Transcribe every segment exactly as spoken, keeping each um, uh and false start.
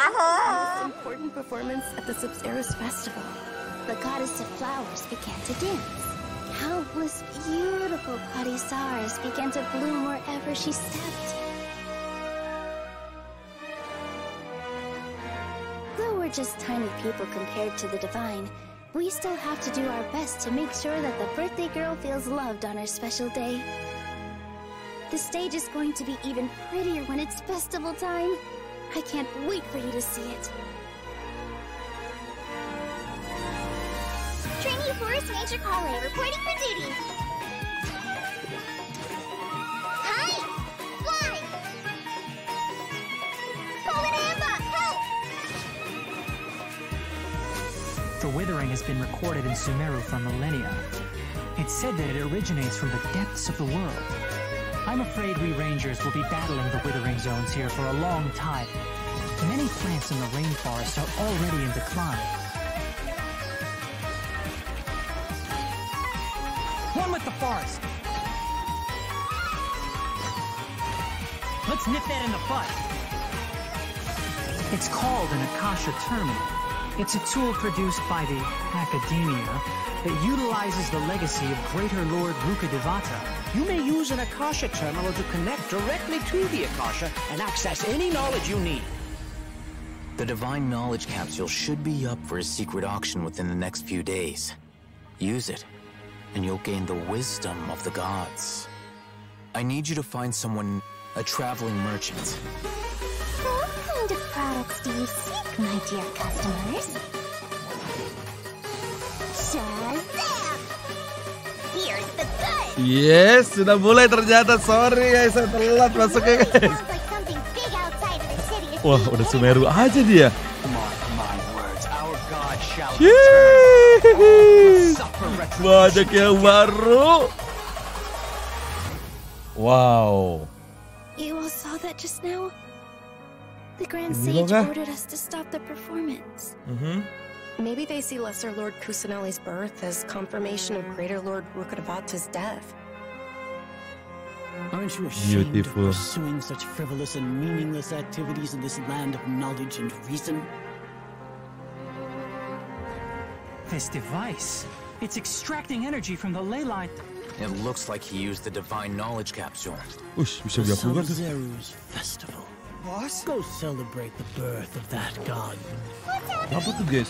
most important performance at the Sub-Zero's festival. The goddess of flowers began to dance. Countless beautiful Parisaras began to bloom wherever she stepped. Though we're just tiny people compared to the divine, we still have to do our best to make sure that the birthday girl feels loved on her special day. The stage is going to be even prettier when it's festival time. I can't wait for you to see it. Trainee Forest Ranger Kale reporting for duty. Hi! Fly! Fallen Amba! Help! The withering has been recorded in Sumeru for millennia. It's said that it originates from the depths of the world. I'm afraid we rangers will be battling the withering zones here for a long time. Many plants in the rainforest are already in decline. One with the forest! Let's nip that in the bud. It's called an Akasha Terminal. It's a tool produced by the Academia that utilizes the legacy of Greater Lord Rukkhadevata. You may use an Akasha terminal to connect directly to the Akasha and access any knowledge you need. The Divine Knowledge Capsule should be up for a secret auction within the next few days. Use it, and you'll gain the wisdom of the gods. I need you to find someone, a traveling merchant. What kind of products do you seek, my dear customers? Shazam! Here's the goods! Yes, sudah mulai ternyata. Sorry guys, saya telat masuknya guys. Sounds like something big outside of the city to Wah, see. udah Sumeru aja dia. Mark my words, our god shall Yeay. suffer retribution. Banyak yang baru. Wow. You all saw that just now? The Grand Ini loh, Sage Kak. ordered us to stop the performance. Mhm. Maybe they see Lesser Lord Kusanali's birth as confirmation of Greater Lord Rukkhadevata's death. Aren't you ashamed Beautiful. of pursuing such frivolous and meaningless activities in this land of knowledge and reason? This device, it's extracting energy from the ley line. It looks like he used the Divine Knowledge Capsule. Ush, bisa The gabungan tuh. Sub-Zero's festival. Boss? Go celebrate the birth of that god. Apa tuh guys?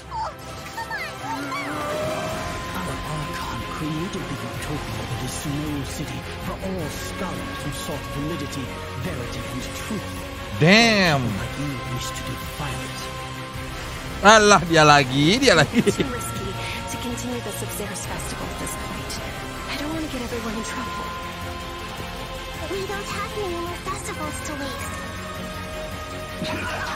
Our Archon created the utopia that is Sumeru City for all scholars who sought validity, verity, and truth. Damn. Like you wish to defile it. Alah, dia lagi, dia lagi. Too risky to continue the Sub-Zero's festival at this point. I don't want to get everyone in trouble. We don't have any more festivals to waste. Are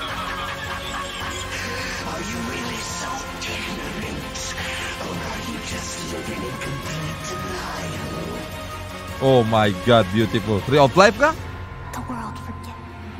you really so ignorant? Or are you just living in complete denial? Oh my god, beautiful. Tree of Life kah? The world forget.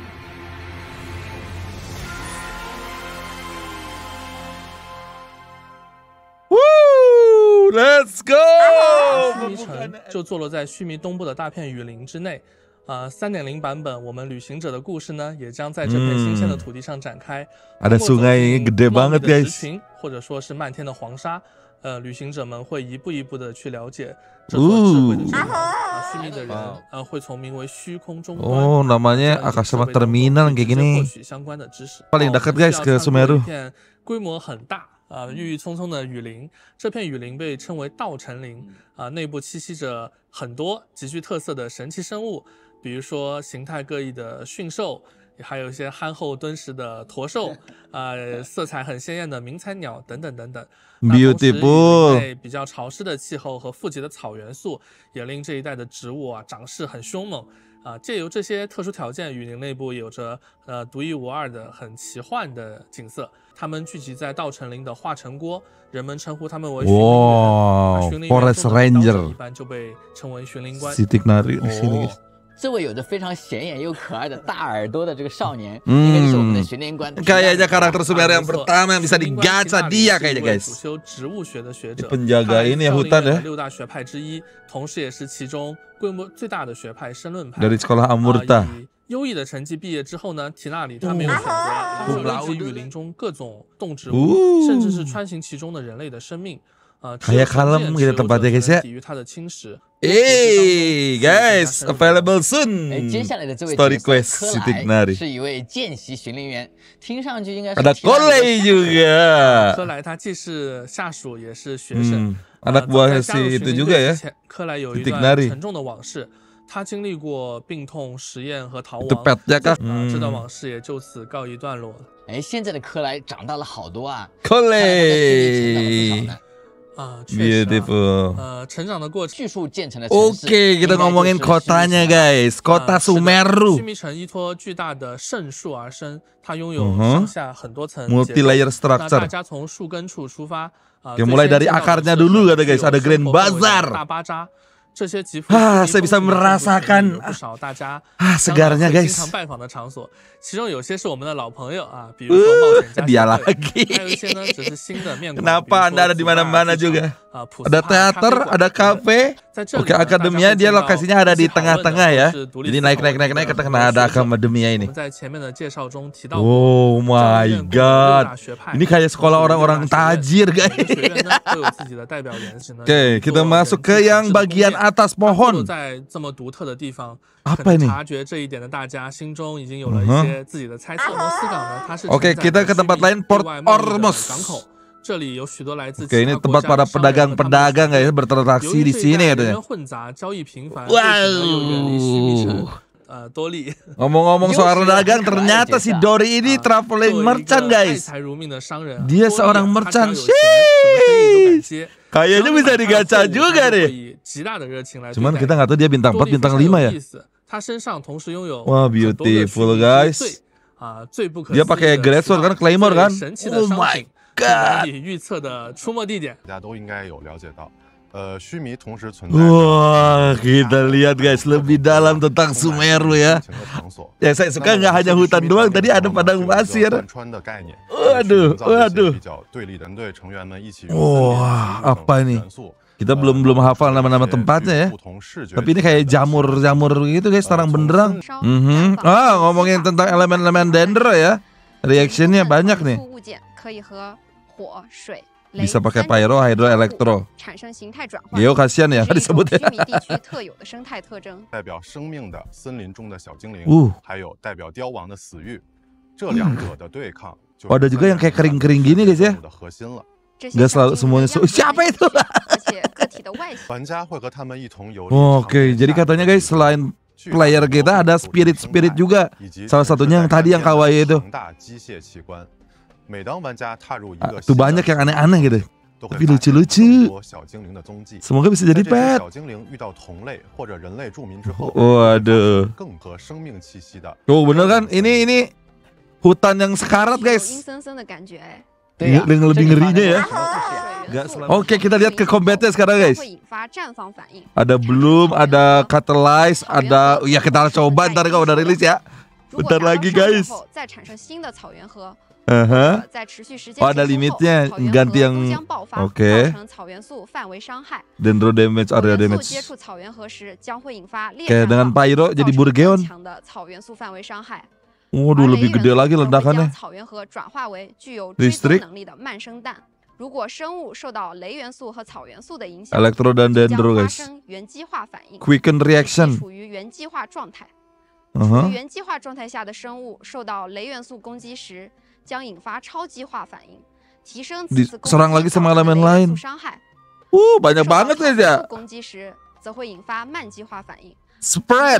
Woo! Let's go! 须弥城就坐落在须弥东部的大片雨林之内。啊，三点零版本，我们旅行者的故事呢，也将在这片新鲜的土地上展开。 Ada sungai gede banget guys. 植群或者说是漫天的黄沙，呃，旅行者们会一步一步的去了解这座智慧的之海。啊，须弥的人呃会从名为虚空终端 Oh, namanya Akasha Terminal kayak 获 gini. 取相关的知识。 Paling dekat guys ke 一 Sumeru. 片规模很大。 啊，郁郁葱葱的雨林，这片雨林被称为稻城林啊，内部栖息着很多极具特色的神奇生物，比如说形态各异的驯兽，还有一些憨厚敦实的驼兽，啊，色彩很鲜艳的鸣彩鸟等等等等。 Beautiful. 雨林内比较潮湿的气候和富集的草元素，也令这一带的植物啊长势很凶猛。 啊，借由这些特殊条件，雨林内部有着呃独一无二的、很奇幻的景色。它们聚集在稻城林的化成锅，人们称呼它们为巡林员。 哇巡林员 Forest 中的刀手 Ranger 一般就被称为巡林官。 Sitik nari di sini guys. 这位有着非常显眼又可爱的大耳朵的这个少年，应该就是我们的巡林官。 Kayaknya karakter Sumeru yang pertama yang bisa digacha dia kayaknya guys. 主修植物学的学者， Penjaga ini ya hutan ya. 六大学派之一，同时也是其中规模最大的学派申论派。 Dari sekolah Amurta. 以优异的成绩毕业之后呢，缇娜里她没有选择收集雨林中各种动植物，甚至是穿行其中的人类的生命。呃， kayak kalem gitu tempatnya guys ya. 抵御它的侵蚀。 Eh guys, available soon. 哎，接下来的这位 Story Quest 科 si 莱 Tignari 是一位见习巡灵员，听上去应该是 ada Kolei juga. 科莱他既是下属也是学生。 Anak buah si itu juga ya. 科莱有一段沉重的往事。 他经历过病痛、实验和逃亡，啊，这段往事也就此告一段落了。 哎，现在的科莱长大了好多啊， 科莱， 啊，确实，呃，成长的过程， 巨树建成的城市。 Oke, kita ngomongin kotanya guys, kota Sumeru. 须弥城依托巨大的圣树而生，它拥有上下很多层 multi-layer structure. 大家从树根处出发，啊， mulai dari akarnya dulu kata guys, ada Grand Bazaar. 大巴扎。 Ah, saya bisa merasakan ah segarnya guys. Dia lagi. Kenapa Anda ada di mana-mana juga? Ada teater, ada kafe. Oke, akademia dia lokasinya ada di tengah-tengah ya. Jadi naik-naik-naik-naik ke tengah ada akademia ini. Oh my god. Ini kayak sekolah orang-orang tajir guys. Oke, kita masuk ke yang bagian atas pohon. Apa ini? Oke, kita ke tempat lain, Port Ormuz. Oke, ini tempat para pedagang-pedagang guys bertransaksi di sini katanya. Wow. Ngomong-ngomong soal dagang, ternyata si Dori ini traveling merchant guys. Dia seorang merchant. Sheesh. Kayaknya bisa digacha juga deh. Cuman kita nggak tahu dia bintang empat, bintang lima ya. Wah, beautiful guys. Dia pakai great sword kan, claymore kan. Oh my god. Wah, kita lihat guys lebih dalam tentang Sumeru ya. Ya saya suka nggak hanya hutan doang, tadi ada padang pasir. Waduh, waduh. Wah, apa ini? Kita belum belum hafal nama-nama tempatnya ya. Tapi ini kayak jamur-jamur gitu guys, terang benderang. Mm-hmm. Ah, ngomongin tentang elemen-elemen dendro ya. Reactionnya banyak nih. Bisa pakai pyro, hydro, elektro. Geo kasihan ya disebutnya. Uh. Oh, ada juga yang kayak kering-kering gini guys ya. Gak selalu semuanya. Siapa itu? Oke, jadi katanya guys selain player kita ada spirit-spirit juga. Salah satunya yang tadi yang kawaii itu. Ah, tuh banyak yang aneh-aneh gitu. Tapi lucu-lucu. Semoga bisa jadi pet. Waduh. Oh bener kan? Ini ini hutan yang sekarat guys. Yang lebih ngerinya ya. Oke, kita lihat ke combatnya sekarang guys. Ada Bloom, ada Catalyze, ada. Ya kita coba ntar kalau udah rilis ya. Bentar lagi guys. Uh-huh. Oh, ada limitnya, ganti yang oke. Okay. Dendro damage, area damage. Kayak dengan pyro jadi Burgeon. Waduh, lebih gede lagi ledakannya. Listrik. Elektro dan dendro guys. Quicken reaction. Uh-huh. 将引发超激化反应，提升此次攻击 serang lagi sama elemen lain. Uh, banyak banget guys ya. 攻击时则会引发慢激化反应。Spread.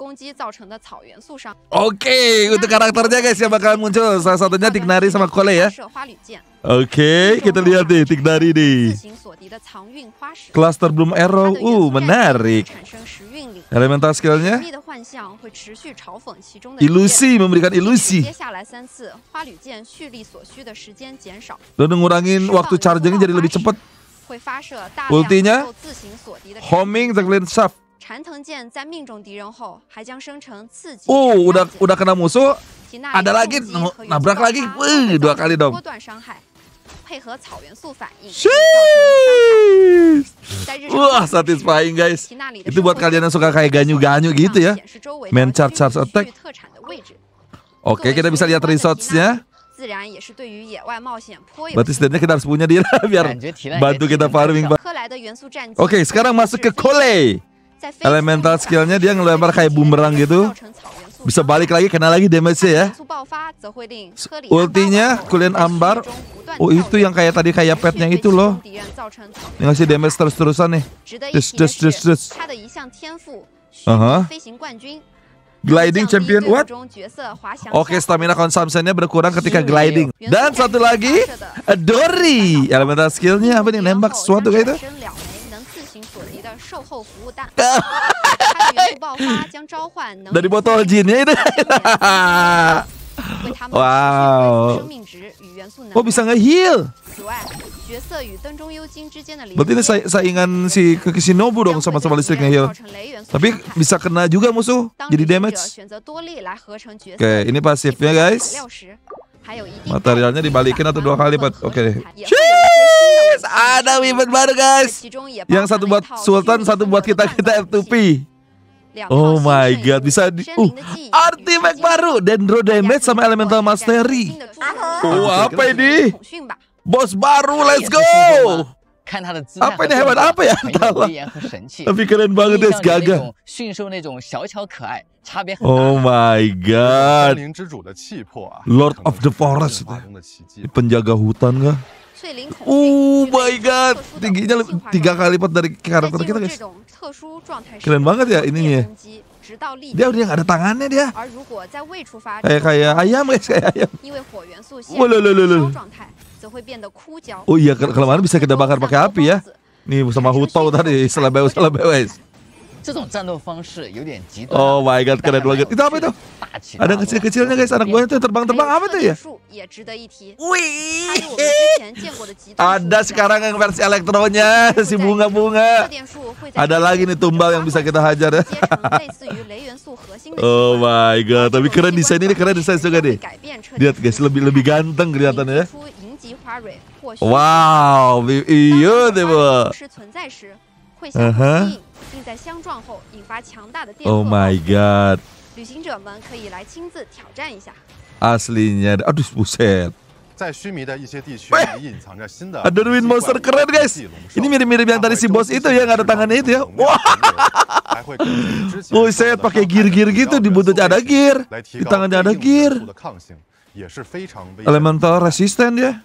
Oke, untuk karakternya guys yang bakal muncul salah satunya Tignari sama Kolei ya. Oke, kita lihat nih Tignari nih. Cluster Bloom Arrow, uh menarik. Elemental skillnya ilusi, memberikan ilusi. Dan ngurangin waktu chargingnya jadi lebih cepat. Ultinya homing the clean shaft. Oh, udah udah kena musuh, ada lagi nabrak lagi, wih dua kali dong. 配合草元素反应， Wah, satisfying guys. Itu buat kalian yang suka kayak ganyu-ganyu gitu ya. Main charge-charge attack. Oke, kita bisa lihat resource-nya. Berarti setidaknya kita harus punya dia biar bantu kita farming. Oke, sekarang masuk ke Kole. Elemental skill-nya dia ngelempar kayak bumerang gitu. Bisa balik lagi, kena lagi damage-nya ya. Ultinya kulian ambar. Oh, itu yang kayak tadi kayak petnya itu loh. Ini ngasih damage terus-terusan nih. Des des des des. Aha. Gliding champion what? Oke, stamina consumption-nya berkurang ketika gliding. Dan satu lagi, Dory. Elemental skill-nya apa nih? Nembak sesuatu kayak itu. Dari botol jinnya itu. Wow. Oh, bisa nge-heal. Berarti ini saingan si Kakishinobu dong sama-sama listrik nge-heal. Tapi bisa kena juga musuh, jadi damage. Oke, ini pasifnya guys. Materialnya dibalikin atau dua kali lipat. Oke. Cheers! Ada weapon baru guys. Yang satu buat Sultan, satu buat kita kita F two P. Oh my god, bisa di uh, artifact baru, Dendro damage sama elemental mastery. Oh, apa ini? Bos baru, let's go. Apa ini hewan apa ya? Tapi keren banget guys, gagah. Oh my god. Lord of the Forest. Penjaga hutan kah? Oh my god, tingginya tiga kali lipat dari karakter kita guys. Keren banget ya ininya. Dia udah nggak ada tangannya dia. Kayak kayak ayam guys, kayak ayam. Oh, loh, loh, loh, loh. Oh iya, kelemahan bisa kita bakar pakai api ya. Nih sama Hutou tadi, selebeu selebeu guys. Oh my god, keren banget. Itu apa itu? Ada kecil-kecilnya guys, anak buahnya tuh terbang-terbang apa tuh ya? Wih, ada sekarang yang versi elektronya, si bunga-bunga. Ada lagi nih tumbal yang bisa kita hajar ya. Oh my god, tapi keren desain ini, keren desain juga deh. Lihat guys, lebih lebih ganteng kelihatannya ya. Wow, iya deh bu. Aha. Oh my god. Aslinya, aduh buset. Ada ruin monster keren guys. Ini mirip-mirip yang tadi si bos itu ya, nggak ada tangannya itu ya. Wah. Buset, pakai gear-gear gitu, di buntutnya ada gear, di tangannya ada gear. Elemental resistant ya.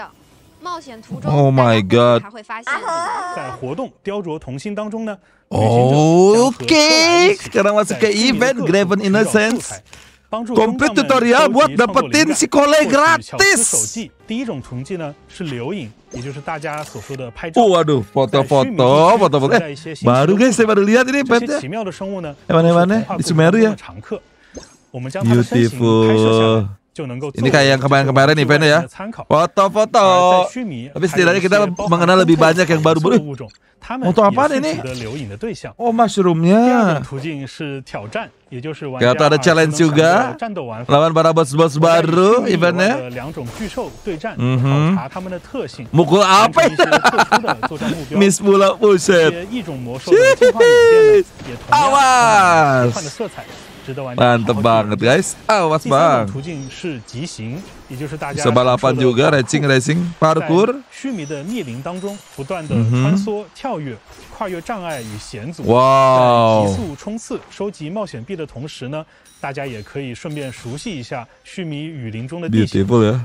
Oh my god. Oke, sekarang masuk ke event Graven Innocence. Complete tutorial buat dapetin si Kole gratis. Oh waduh, foto-foto, foto-foto. Eh, baru guys, saya baru lihat ini petnya. Hewan-hewannya di Sumeru ya. Beautiful. Ini kayak yang kemarin-kemarin eventnya ya. Foto-foto. Tapi setidaknya kita mengenal lebih banyak yang baru-baru. Foto apaan ini? Oh, mushroomnya. Kita ada challenge juga. Lawan para bos-bos baru eventnya. Mukul apa ya? Miss pula, buset. Awas. Mantep banget guys. Awas bang. Bisa balapan juga, racing racing parkour. Wow. Beautiful ya.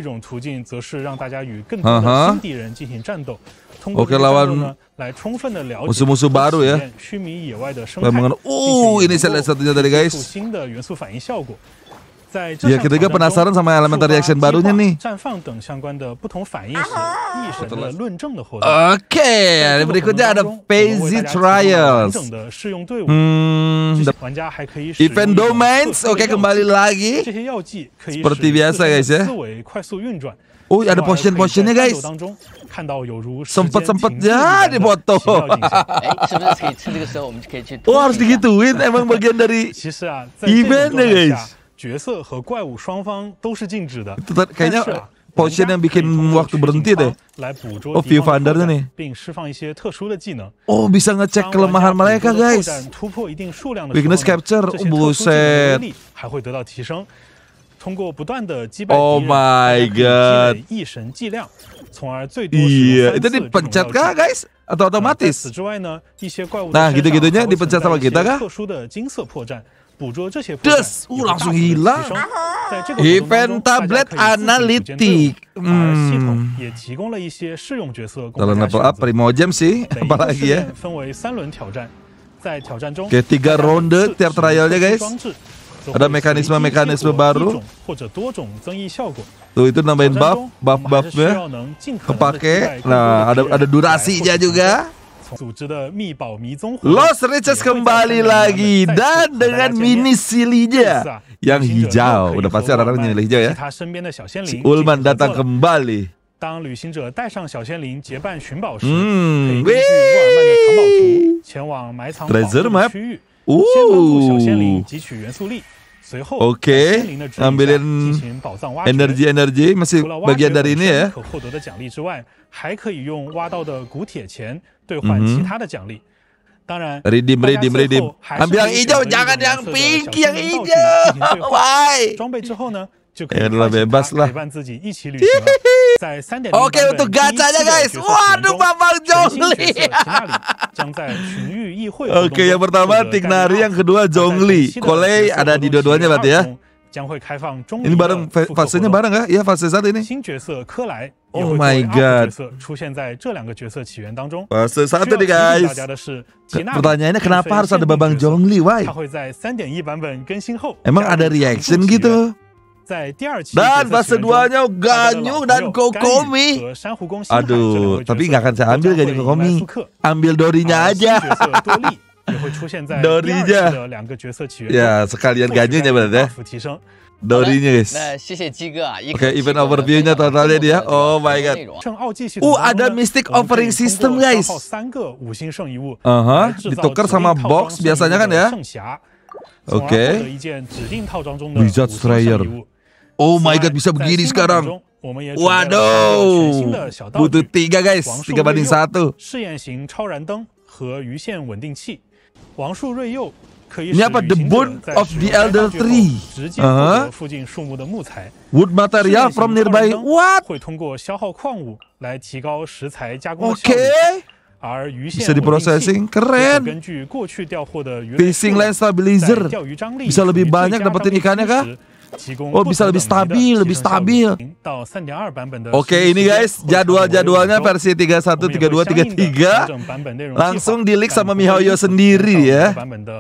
Oke, lawan musuh-musuh baru ya. Uh, ini salah satunya tadi guys. Ya, kita juga penasaran sama elemental reaction barunya nih. Oke, berikutnya ada Phase Trials. Hmm, event domains. Oke, kembali lagi. Seperti biasa guys ya. Oh, ada potion-potionnya guys. Sempet-sempet ya dipoto. Oh, harus digituin. Emang bagian dari eventnya guys. Kayaknya potion yang bikin waktu berhenti deh. Oh, viewfindernya nih. Oh, bisa ngecek kelemahan mereka guys. Weakness capture, oh, buset. Oh my god. Iya, itu dipencet kah guys? Atau otomatis? Nah, gitu-gitunya dipencet sama kita kah? Des, uh, langsung hilang. Event tablet analitik. Hmm. Kalau level up Primogem sih, apalagi ya. Oke, tiga ronde tiap trialnya guys. Ada mekanisme-mekanisme baru. Tuh, itu nambahin buff, buff-buffnya kepake. Nah, ada ada durasinya juga. Lost Riches kembali lagi dan dengan mini silinya yang hijau. Udah pasti orang-orang nyilih hijau ya. Si Ulman datang kembali. Hmm, treasure map. Uh. Oke, ambilin energi-energi masih bagian dari ini ya. Redeem, redeem, redeem. Ambil yang hijau, jangan yang pink, yang hijau. Why? Ya udah bebas lah. Oke, untuk gacanya guys. Waduh, Babang Zhongli. Oke, yang pertama Tignari, yang kedua Zhongli. Kolei ada di dua-duanya berarti ya. Ini bareng, fasenya bareng nggak? Iya, fase satu ini. Oh my god. Fase satu nih guys. Pertanyaannya kenapa harus ada Babang Zhongli? Why? Emang ada reaction gitu? Dan fase duanya Ganyu dan Kokomi. Aduh, tapi nggak akan saya ambil Ganyu Kokomi. Ambil Dorinya aja. Dorinya. Ya, sekalian Ganyunya berarti ya. Dorinya guys. Oke, event overview-nya totalnya dia. Oh my god. Uh, ada Mystic Offering System guys. Aha, ditukar sama box biasanya kan ya. Oke. Wizard Slayer. Oh my god, bisa begini sekarang. Waduh, butuh tiga guys, tiga banding satu. Ini apa? The Bone of the Elder Tree. Uh-huh. Wood material from nearby. What? Oke. Bisa diprocessing, keren. Fishing line stabilizer. Bisa lebih banyak dapetin ikannya kah? Oh, bisa lebih stabil, lebih stabil. Oke, ini guys jadwal-jadwalnya versi tiga puluh satu, tiga puluh dua, tiga puluh tiga. Langsung di-leak sama miHoYo sendiri ya.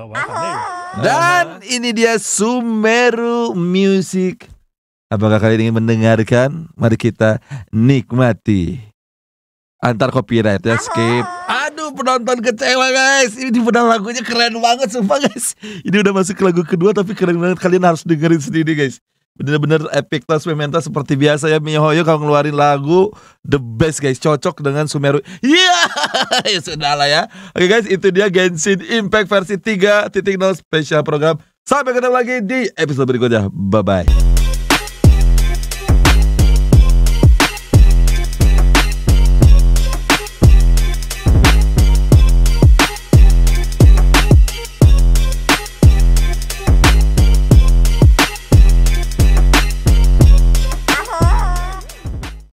Dan ini dia Sumeru Music. Apakah kalian ingin mendengarkan? Mari kita nikmati. Antar copyright ya, skip. Aduh, penonton kecewa guys. Ini pedal lagunya keren banget sumpah guys. Ini udah masuk ke lagu kedua tapi keren banget. Kalian harus dengerin sendiri guys. Bener-bener epic tas Mementa seperti biasa ya. miHoYo kalau ngeluarin lagu the best guys. Cocok dengan Sumeru. Iya yeah! Ya sudah lah ya. Oke guys, itu dia Genshin Impact versi tiga titik nol special program. Sampai ketemu lagi di episode berikutnya. Bye-bye.